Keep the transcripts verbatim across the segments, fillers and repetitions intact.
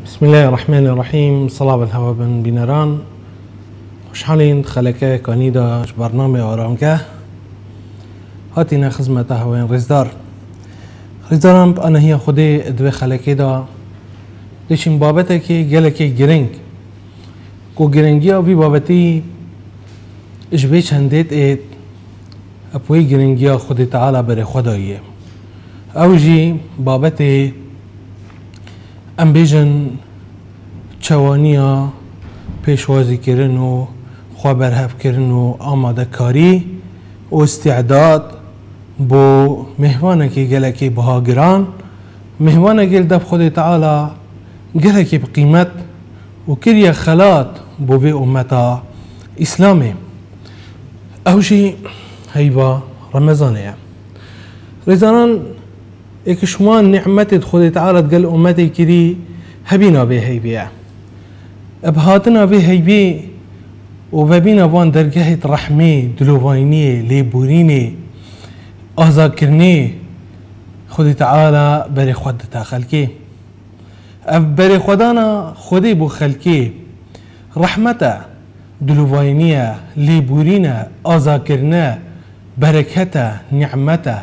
بسم الله الرحمن الرحیم. صلاة بالهوا بن بینران، خوشحالین خلکه کانیدا برنامه آرامگه هاتینا خدمت هواین رزدار رزدارم انا هی خودی ادوه خلکه دا دشین بابته که گله که گرنگ کو گرنگی آوی بابتی اجبه چندید اید اپوی گرنگی خودی تعالی بر خداییه اوجی بابتی ام بیجن چوانیا پیشوازی کردن و خواه برهف کردن و آماده کاری و استعداد بو مهمانه که گله که بها گران مهمانه گل دب خود تعالی گله که بقیمت و کریه خلات بو به امتا اسلامه اوشی هیبا رمضانه رزانان اكشمان نعمت خود تعالى قال امتي كري هبينا به هيبيه ابهاتنا به هيبي وبابينا وان درجه رحمه دلوفاينيه ليبوريني اذاكرني خود تعالى بري خود تخلكي بري خدانا خودي بو خلكي رحمته دلوفاينيه ليبورينا اذاكرنا بركته نعمته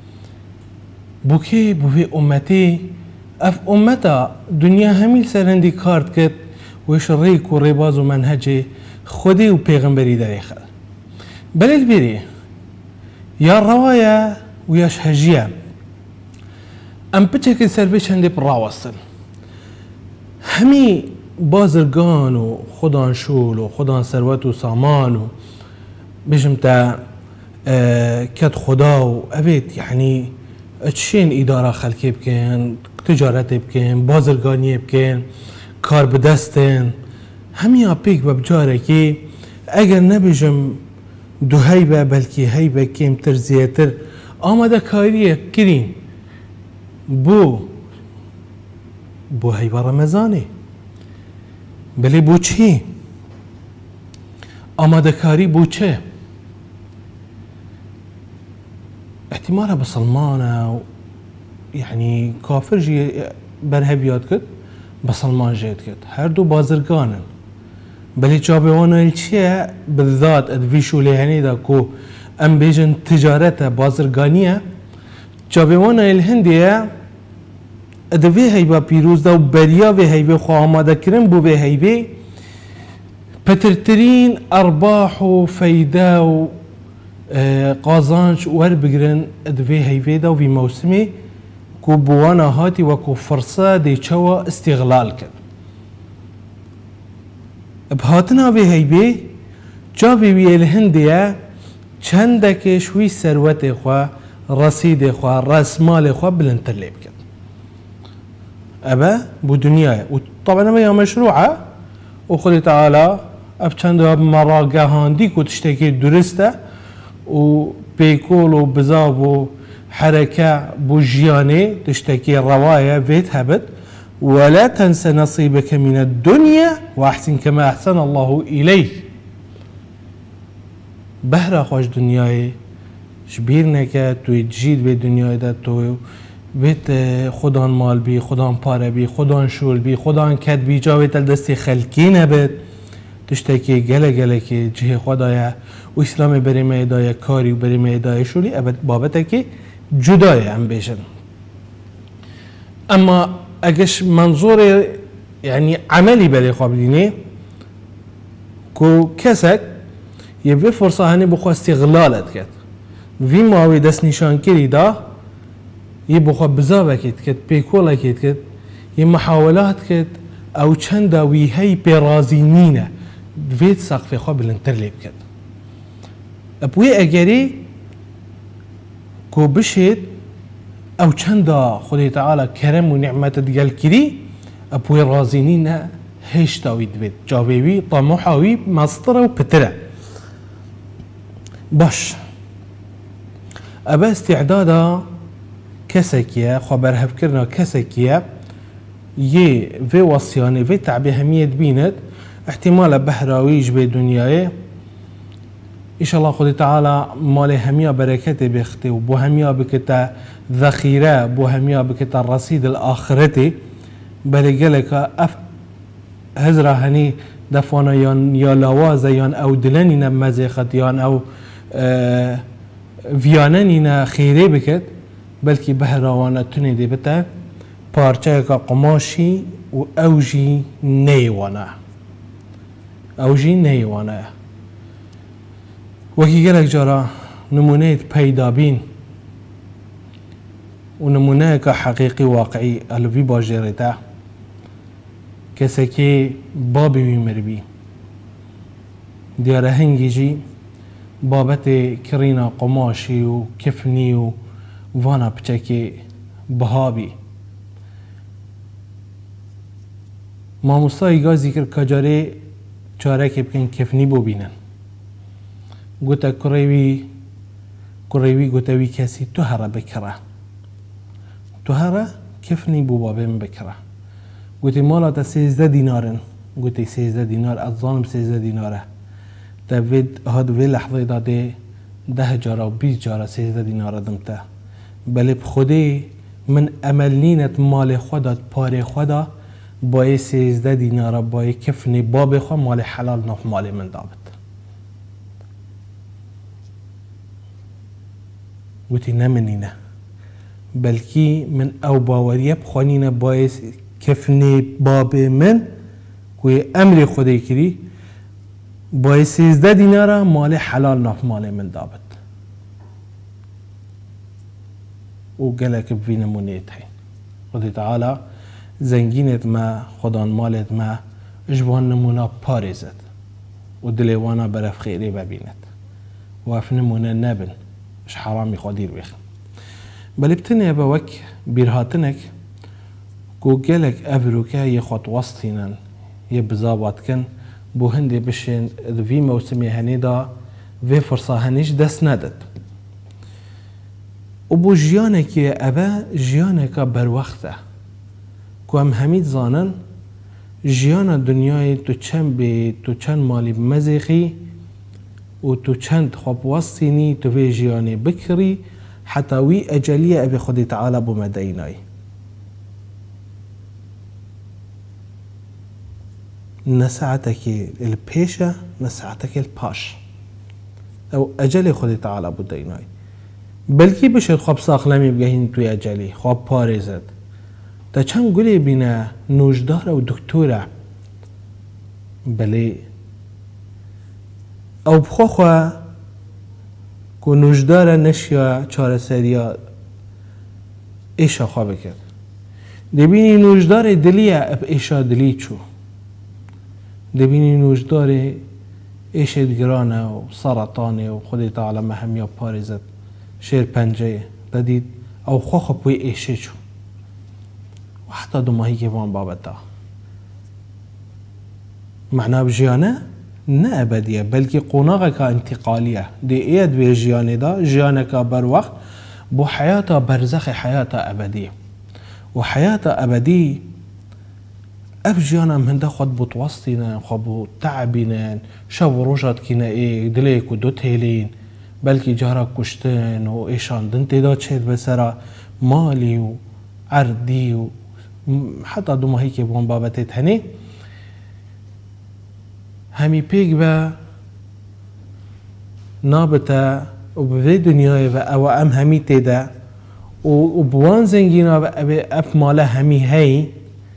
بوكي بوفي امتي اف امتا دنیا همیل سرندی کارت کت وش ریک و ریباز و منهج خودی و پیغمبری داری خل بلیل بیری یا روایا و یاش هجیه ام بچه که سر بچنده پر راوستن همی بازرگان و خودان شول و خودان ثروت و سامان و بجم تا کت خدا و ابید یعنی چین اداره خلکی بکن، تجارت بکن، بازرگانی بکن، کار بدستن همین آپیک ببجاره که اگر نبیجم دو هیبه بلکه هیبه کم تر زیاتر آماده کاری کرین بو بو هیبه رمضانه بلی بو چی؟ آماده کاری بو چه؟ احتمالها بسلمانة يعني كافر جي برهبيات كد بسلمان جيت كد هردو بازرگانن بلي جابي وانا الشيء بالذات ادفيشو لهني دا كو ام بيجن تجارته بازرگانيه جابي وانا الهنديه ادوي هيبا بيروز دا وبريا في هيبه خو آماده كرن بو به هيبه بترترين ارباح وفايده و قازانج ور بگرن ادوی هیوی دا و وی موسمی کو بوانا هاتی و کو فرصه دی چوا استغلال کد بهاتنا وی هیوی جا وی وی الهندیه چندک شوی ثروت خو رصید خو راسمال خو بلند لیب کد ابا بو دنیای و طبعا ما مشروعه و خود تعالی اب چند مراگهاندی کو تشتکی درسته و بيكول و بزاب و حركة بوجياني تشتكي الرواية فيت هبت ولا تنسى نصيبك من الدنيا وأحسن كما أحسن الله إليك بهرا خوش دنياي شبير نكا تو تجيد بي دنياي دا تو بيت خدان مال بي خدان پاره بي خدان شول بي خدان كد بي جاوي تلدستي خلقين هبت تشتكي گله گله که جه خدایا و اسلام بری میدای کاری و بری میدای شولی ابد بابته که جدای ام بیشن اما اگش منظور يعني عملي بری قابلینه کو کسک یه به فرصه هنی بخوا استغلالت کرد وی ماوی دست نشان کری دا یه بخوا بزابه کد کد پیکوله کد کد یه محاولات کد او چند وی هی پیرازینینه دوید سقف خواه بلندتر لیب کد ابوی اگری کو بشید او چند خدای تعالی کرم و نعمت دگل کری ابوی رازینین هیش تاوی دوید جاویوی طموحاوی مصدر و پتره باش ابا استعدادا کسکیه خواه برهف کرنا کسکیه یه وی وصیانه وی تعبی همیت بیند احتمال بهراويج بدنياه إن شاء الله خدي تعالى مال هميا بركته بيختي وبو هميا بكتا ذخيرة بو هميا بكتا الرصيد الآخرتي بله گلک اف هزرا هنی دفانا یان یا لواز یان او دلنی نه مزیخت یان او ویاننی نه خیره بکد بلکی بهروانه تونی دی بته پارچه که قماشی و اوجی نیوانه اوجی نیوانه وکی گلک جارا نمونه پیدا بین و نمونه که حقیقی واقعی الوی باجرده کسی که بابی وی بی دیاره هنگی جی بابت کرینا قماشی و کفنی و وانا بچکی بهابی ما مستایی گا ذکر کجاره چاره که بکن کفنی بو بینن گوتا کروی کروی گوتاوی کسی تو هره بکره تو هره کفنی بو بابیم بکره گوتی مالا تا سیزده دینارن گوتی سیزده دینار از ظالم سیزده دیناره تا وید هاد وی لحظه داده ده جاره و بیس جاره سیزده دیناره دمته بله بخوده من عمل نینت مال خودت پاره خودا بای سیزده دیناره بای کفنی باب خود مال حلال نف مال من دابت گوتی نمنینه بلکی من او باوریه بخوانینه بای کفنی باب من کوی امر خودی کری بای سیزده دیناره مال حلال نف مال من دابت و گلک بی نمونیت هین خدای تعالی زنگینت ما خدان مالت ما اجوان نمونه پارزد و دلیوانا برف خیری ببیند و اف نمونه نبن اش حرامی خودیر بخن بلی بتنه با وک بیرهاتنک کو گلک افروکه یه خود وسطینن یه بزابات کن بو هندی بشین دوی موسمی هنی دا وی فرصه هنیش دست ندد و بو جیانه که ابا جیانه که بر وقته که هم همید زانن جیان دنیای تو چند بی تو چند مالی مزیخی و تو چند خواب وستینی تو وی جیانه بکری حتی وی اجلیه ابی خودی تعالی بو مدینای نساعتك البيشة نساعتك الباش او اجل خودی تعالی بو دینای بلکی بشه خواب ساخلمی بگهین توی اجلی خواب پارزد تا چند گلی بینه نوجدار و دکتوره بلی او بخوا خواه که نوجدار نشیا چاره سریا ایشا خواه بکرد دبینی نوجدار دلیه اب ایشا دلی چو دبینی نوجدار ایش ادگرانه و سرطانه و خودی تعالی مهمیا پارزد شیر پنجه دادید او خواه خواه پوی ایشه چو و حتی دو ماهی که وان بابتا معنا بجیانه نه ابدیه بلکه قناغه که انتقالیه دی اید به جیانه دا جیانه که بر وقت بو حیاتا برزخ حیاتا ابدیه و حیاتا ابدی اف جیانه مهنده خود بود وسطینن خود بود تعبینن شب و روشت کنه ای دلیک و دو تیلین بلکه جارا کشتن و ایشان دنتی دا چید بسرا مالی و عردی و حتی دو ماهی که بون بابتت هنی همی پیگ با نابتا و به دنیای و او ام همی تیده و بوان زنگینا و اف ماله همی هی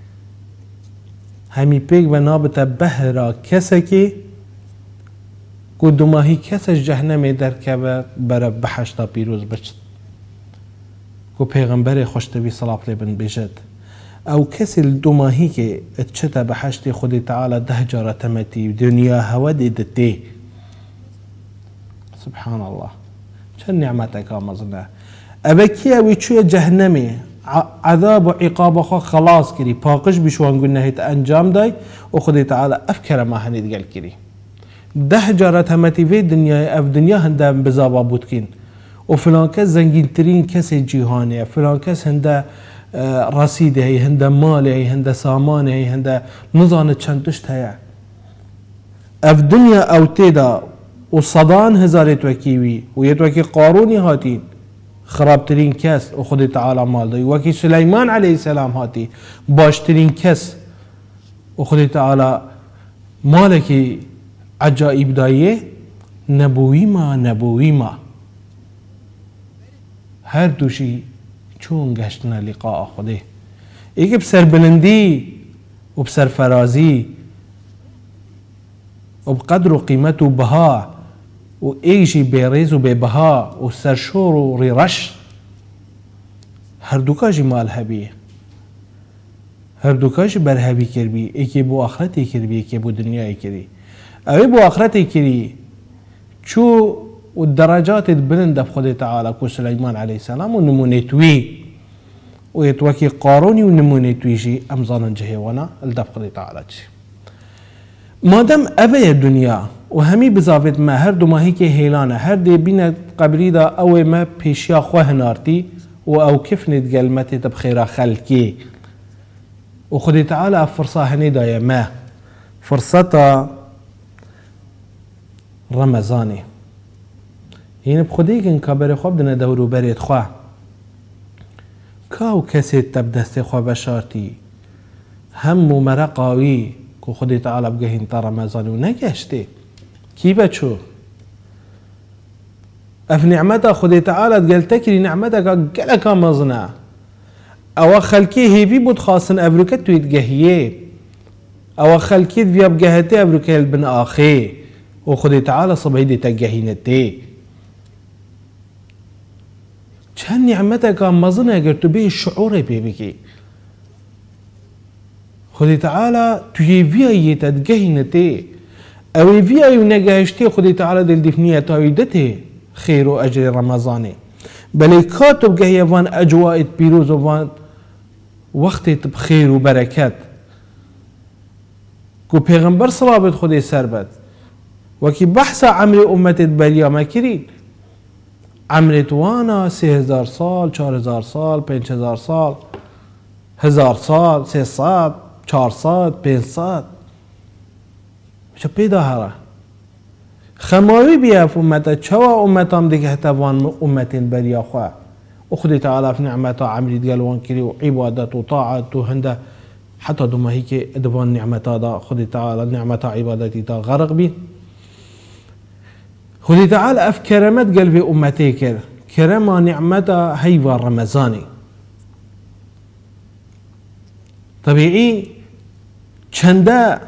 همی پیگ با نابتا بهرا کسی که که دو ماهی کسش جهنم در که برای بحشتا پیروز بچد که پیغمبر خوشتوی صلاة بن بجد او کسی دو ماهی که اتشتا بحشت خود تعالی ده جاره تمتی دنیا هوا دیدتی سبحان الله چه نعمتك آمزنه ابا کی اوی چوی جهنمی عذاب و عقاب خو خلاص کری پاکش بشوان گناهیت انجام دای و خود تعالی افکر ما هنید گل کری ده جاره تمتی وی دنیا اف دنیا هنده بزابا بود کن و فلان کس زنگین ترین کسی جیهانه فلان کس هنده رصیده هی هنده ماله هی هنده سامانه هی هنده نزانه چندشت هیا اف دنیا او تیدا و صدان هزارت وکیوی و یت وکی قارونی هاتین خرابترین کس و خود تعالی مال دایی وکی سلیمان علیه السلام هاتی باشترین کس و خود تعالی مالکی عجائب دایه نبوی ما نبوی ما هر دوشی چون گشتنا لقاء خوده ایگه بسر بلندی و بسر فرازی و بقدر و قیمت و بها و ایشی بیریز و ببها و سرشور و ریرش هر دوکاشی مال هبیه هر دوکاشی بر هبی کربی ایکی بو آخرتی کربی ایکی بو دنیای کری اوی بو آخرتی کری چو و درجات بلند بخود تعالی کو سلیمان علیه السلام و نمونه توی و يتوكي قاروني ونموني تويجي أمزانا جهوانا الدب خدي تعالى مادام أبي الدنيا وهمي بزافت ما هر دو ما هيك هيلانا هر دي بينا قبري دا أو ما بيشيا خواه نارتي و أو كيف نتقل متي تبخيرا خلقي وخدي تعالى فرصة هني دايا ما فرصة رمضاني يعني بخديك ان كبر خواب دنا دورو بريد خواه کاو کسی تب دست خواه بشارتی هم و مرقاوی که خودی تعالی بگهین تا رمضانی و نگشتی کی بچو اف نعمتا خودی تعالی دگل تکری نعمتا که گلکا مزنه او خلکی هیوی بود خاصن افروکت توی دگهیه او خلکی دویا بگهتی افروکت البن آخی و خودی تعالی صبحی دی تگهینتی چند نعمتك مزنه اگر تو به شعور بی بگی خودی تعالی توی ویایی تدگهینتی اوی ویایی و نگهشتی خودی تعالی دل دفنیه تایدتی خیر و اجر رمضانه بلی کاتب گهی وان اجوائت پیروز وان وقتی بخیر و برکت کو پیغمبر صلابت خودی سربت وکی بحث عمر امتت بریا ما کرید عمرت وانا سه هزار سال چهار هزار سال پنج هزار سال هزار سال سه سال چهار سال پنج سال چه پیدا هره خماوی بیاف امتا چوا امتام دیگه هتوان امتین بریا خواه و خودی تعالی في نعمتا عمری دیگل وان کری و عبادت و طاعت و هنده حتی دوما هی که ادوان نعمتا دا خودی تعالی نعمتا عبادتی تا غرق بی خودی تعالی اف کرمت قلبي امتي كر كرما نعمتا هيوا رمضاني طبيعي چنده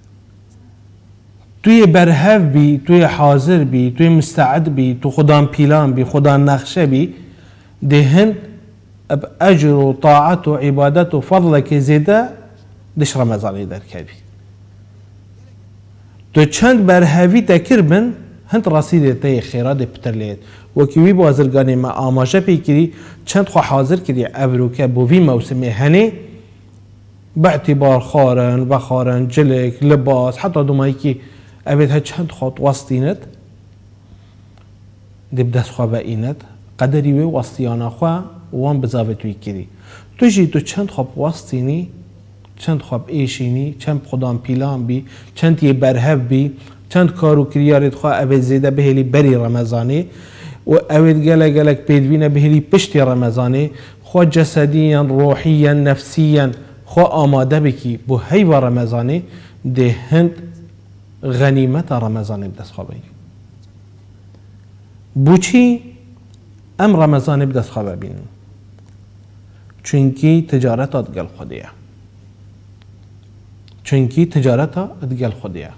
توی برهف بی توی حاضر بی توی مستعد بی تو خدان پیلان بی خدان نقشه بی دهن اب اجر و طاعت و عبادت و فضل که زیده دش رمضانی در کبی تو چند برهفی تکر بن هند رصيدة تي خيرات بترليت وكيوي بازرگاني ما آماجه بيكري چند خو حاضر كري أبروكا بوفي موسمي هني باعتبار خارن بخارن جلك لباس حتى دومايكي أبيتها چند خط وسطينت دي بدس خوا بقينت قدري وي وسطيانا خوا وان بزاوت وي كري توجي تو چند خب وسطيني چند خب ايشيني چند خدام بيلان بي چند يه برهب بي چند کارو کریارت خواه اوید زیده بهلی بری رمضانه و اوید گلک گلک پیدوینه بهلی پشتی رمضانه خواه جسدیاً روحیاً نفسیاً خواه آماده بکی بو هیو رمضانه ده هند غنیمت رمضانه بدست خواه بین بو چی ام رمضانه بدست خواه بین چونکی تجارت ادگل خودیه چونکی تجارت ادگل خودیه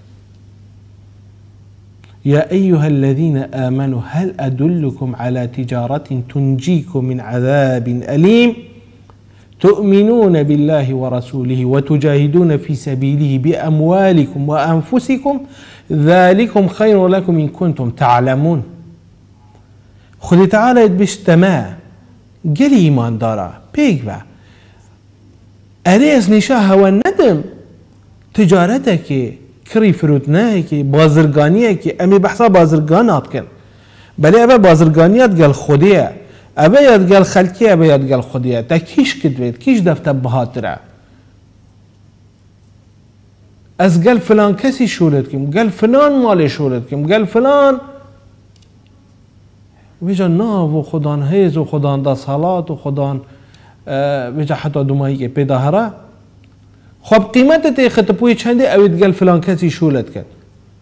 يا أيها الذين آمنوا هل أدلكم على تجارة تنجيكم من عذاب أليم تؤمنون بالله ورسوله وتجاهدون في سبيله بأموالكم وأنفسكم ذلكم خير لكم إن كنتم تعلمون خذ تعالى بشتما قال إيمان دارا بيك با أريز نشاه والندم تجارتك کری فروت نه که بازرگانیه که امی بحثا بازرگانات کن بله ابا بازرگانیات گل خودیه ابا یاد گل خلکیه ابا یاد گل خودیه تا کیش کدوید کیش دفته بهاتره از گل فلان کسی شورت کم گل فلان مال شورت کم گل فلان ویجا ناو و خدان هیز و خدان دا صلات و خدان ویجا حتی دومایی که پیدا هره خب قیمت تی خطپوی چنده اوید گل فلان کسی شولت کرد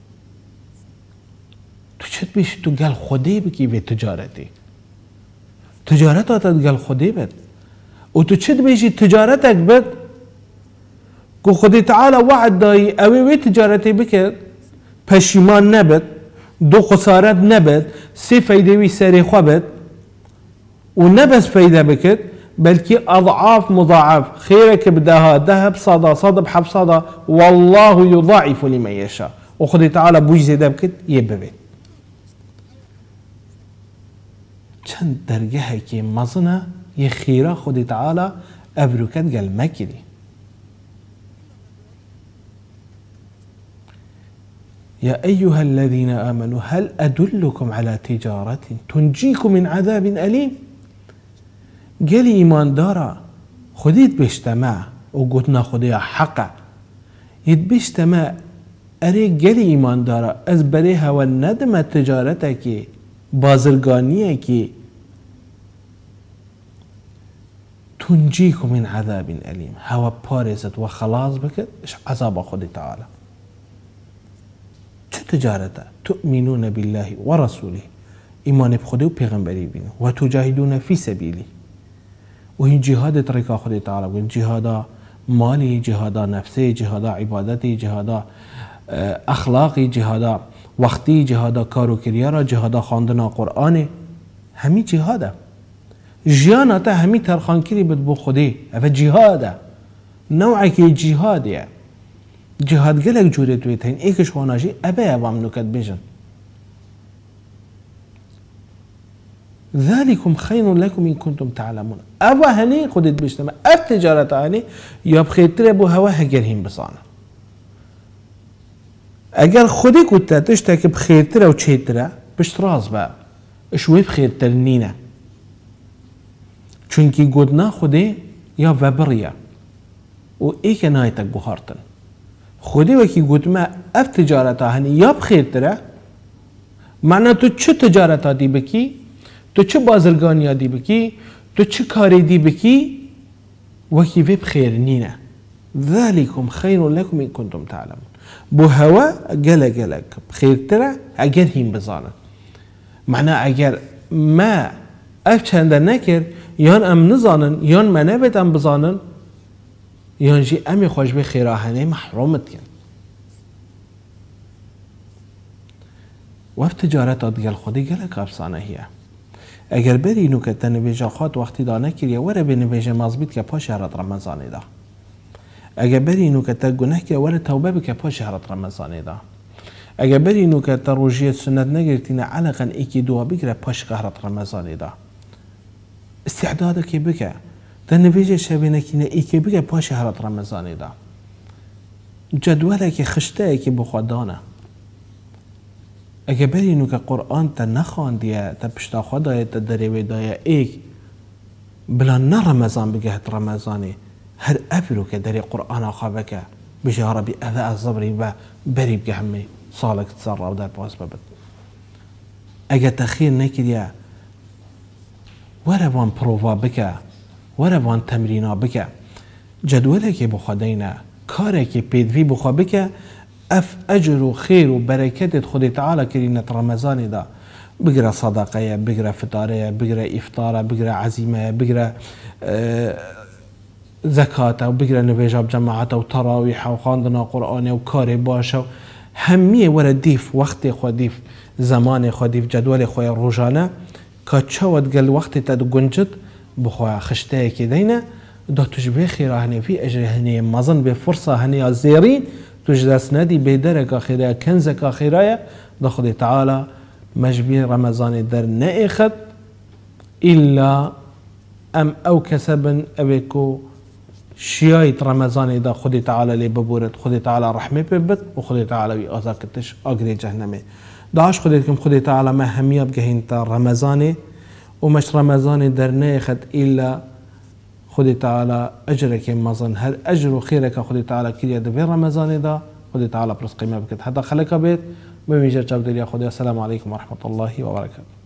تو چت بیش تو گل خودی بکی به تجارتی تجارت آتت گل خودی بد و تو چت بیشی تجارتک بد که خودی تعالی وعد دایی اوی وی تجارتی بکرد پشیمان نبد دو خسارت نبد سی فایده وی سری خواه بد و نبس فایده بکرد بلکه اضعاف مضاعف خیرک بدها ده بصدا صدا بحب صدا والله يضاعف لمن يشاء و خودی تعالی بوی زیده بکرد یه ببید چند درگه که مزنه یه خیره خودی تعالی ابروکت گل مکری يا أيها الذين آمنوا هل أدلكم على تجارة تنجيكم من عذاب أليم قال إيمان دارا خديت بيشتمع وقلتنا خديها حقا يد بيشتمع أري قال إيمان دارا أزبريها والندم تجارتك بازرگانيك تنجيكم من عذاب أليم هوا بارزت وخلاص بك عذاب خدي تعالى چه تجارته تؤمنون بالله ورسوله ایمان بخدا و پیغمبری بینه و تجاهدون فی سبیله و این جهاد طریقه خدا تعالی بگن جهادا مالی جهادا نفسی جهادا عبادتی جهادا اخلاقی جهادا وقتی جهادا کارو کریارا جهادا خواندن قرآن همی جهاده جیانتا همی ترخان کری بد بو خدا و جهاده نوعی که جهادیه جهاد گلک جوره توی تین ایکش خواناشی ابه اوام نکت بیشن ذالکم خیر لکم این کنتم تعلمون اوه هنی خودت بیشتم اف تجارت هنی یا بخیرتره بو هوا هگر هم بسانه اگر خودی کتا تشتا که بخیرتره و چیتره بشت راز با اشوی بخیرتر نینه چونکی گودنا خودی یا وبریه و ایک نایتک بخارتن خودی وکی گوت ما اف تجارت هنی یا بخیر تره معنی تو چه تجارت دی بکی تو چه بازرگانی دی بکی تو چه کاری دی بکی وکی وی بخیر نینه ذالکم خیر لکم این کنتم تعلمون بو هوا گله گله بخیر تره اگر هم بزانن معنی اگر ما اف چنده نکر یان ام نزانن یان ما نبیدم بزانن یان جی امی خوش به خیراهنه محرومت کن وف تجارت آدگل خودی گلک افسانه هیه اگر بری اینو که تنویجا خواد وقتی دانه کریه وره به نویجا مزبید که پا شهرت رمضانی دا اگر بری اینو که تا گناه که وره توبه بکه پا شهرت رمضانی دا اگر بری اینو که تا روژیت سنت نگرتینه علقا ایکی دوا بگره پا شهرت رمضانی دا استعداده که بکه تنویج شبینه که ای که بگه پا شهرت رمضانی دا جدوله که خشته که بخوادانه اگه برینو که قرآن تا نخواندیه تا پشتا خدایه تا دریوی دایه ایک بلا نه رمضان بگه هت رمضانی هر افرو که داری قرآن خوابه که بشه ربی اذا الزبری و بری بگه همه سالک تصر و در پاس ببد اگه تخیر نکریه وروان پروفا بکه وروان تمرینا بکه جدوله که بخوادینه کاره که پیدوی بخوا بکه اف اجر و خیر و برکت خود تعالی کرینت رمضان دا بگره صدقه بگره فطاره بگره افطاره بگره عزیمه بگره زکات و بگره نویجاب جماعت و تراویح و خواندن قرآن و کار باشه همیه ور دیف وقت خود دیف زمان خود دیف جدول خود روزانه که چود گل وقت تد گنجد بخوا خشته که دینه دا تجبه خیره هنی فی اجر هنی مزن به فرصه هنی زیرین تجدس ندی بدرك آخره کنزك آخره دا خود تعالى مجبي رمضان در نأخذ إلا أم أو كسبا أبيكو شيايت رمضان دا خود تعالى لي ببورت خود تعالى رحمة ببت وخود تعالى بي آزاكتش آقري جهنمي داش خودتكم خود تعالى ما همية بجهين تا رمضان ومش رمضان در نأخذ إلا خود تعالى أجرك مزن هل أجر وخيرك خود تعالى كريا دبي رمضان دا خود تعالى برزق ما بكت حتى خلق بيت بميجر جاب دليا خود السلام عليكم ورحمة الله وبركاته.